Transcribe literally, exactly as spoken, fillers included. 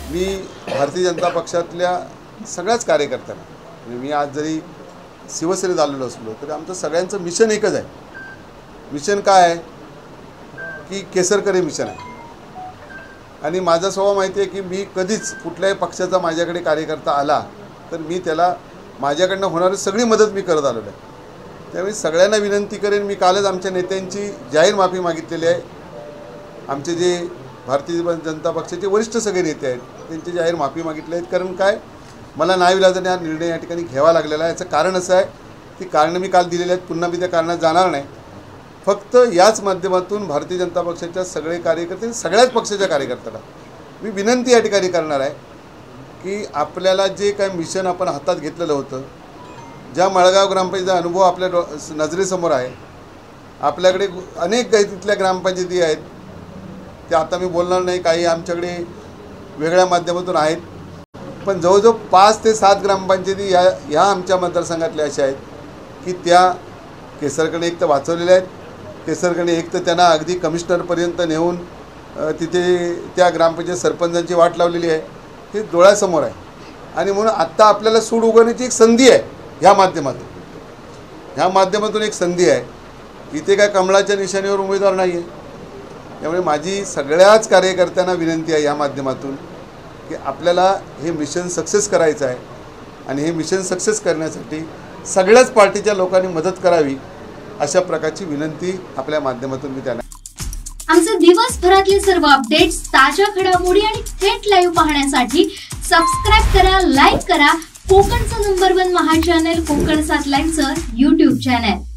मी भारतीय जनता पक्षातल्या सगळ्याच कार्यकर्त्यांना, म्हणजे मी आज जरी शिवसेनेत आलेलो असलो तरी आमचं सगळ्यांचं मिशन एकच आहे. मिशन काय आहे की केसरकरी मिशन आहे. आणि माझा स्वभाव माहिती आहे की मी कधीच कुठल्याही पक्षाचा माझ्याकडे कार्यकर्ता आला तर मी त्याला माझ्याकडनं होणारी सगळी मदत मी करत आलेलो आहे. त्यामुळे सगळ्यांना विनंती करेन, मी कालच आमच्या नेत्यांची जाहीर माफी मागितलेली आहे. आमचे जे भारतीय जनता पक्षाचे वरिष्ठ सगळे नेते आहेत त्यांची जाहीर माफी मागितली आहेत. कारण काय, मला नाईलाजाने हा निर्णय या ठिकाणी घ्यावा लागलेला आहे. याचं कारण असं आहे की कारणं मी काल दिलेली आहेत, पुन्हा मी त्या कारणात जाणार नाही. फक्त याच माध्यमातून भारतीय जनता पक्षाच्या सगळे कार्यकर्ते, सगळ्याच पक्षाच्या कार्यकर्त्याला मी विनंती या ठिकाणी करणार आहे की आपल्याला जे काय मिशन आपण हातात घेतलेलं होतं, ज्या मळगाव ग्रामपंचायतीचा अनुभव आपल्या नजरेसमोर आहे, आपल्याकडे अनेक काही तिथल्या ग्रामपंचायती आहेत, ते आता मी बोलणार नाही, काही आमच्याकडे वेगळ्या माध्यमातून आहेत, पण जवळजवळ पाच ते सात ग्रामपंचायती या ह्या आमच्या मतदारसंघातल्या अशा आहेत की त्या केसरकरने एक तर वाचवलेल्या आहेत. केसरकरने एक तर त्यांना अगदी कमिशनरपर्यंत नेऊन तिथे त्या ग्रामपंचायत सरपंचांची वाट लावलेली आहे. हे डोळ्यासमोर आहे. आणि म्हणून आत्ता आपल्याला सूड उगवण्याची एक संधी आहे. ह्या माध्यमातून ह्या माध्यमातून एक संधी आहे. इथे काय कमळाच्या निशाणीवर उमेदवार नाही आहे. त्यामुळे माझी सगळ्याच कार्यकर्त्यांना विनंती आहे या माध्यमातून की आपल्याला हे मिशन सक्सेस करायचं आहे. आणि हे मिशन सक्सेस करण्यासाठी सगळ्याच पार्टीच्या लोकांनी मदत करावी, अशा प्रकारची विनंती आपल्या माध्यमातून मी त्यांना. आमचे दिवसभरातले सर्व अपडेट्स, ताज्या घडामोडी आणि थेट लाईव्ह पाहण्यासाठी सबस्क्राईब करा, लाईक करा कोकणचं नंबर वन महा चॅनल कोकण सात लाईनचं यूट्यूब चॅनल.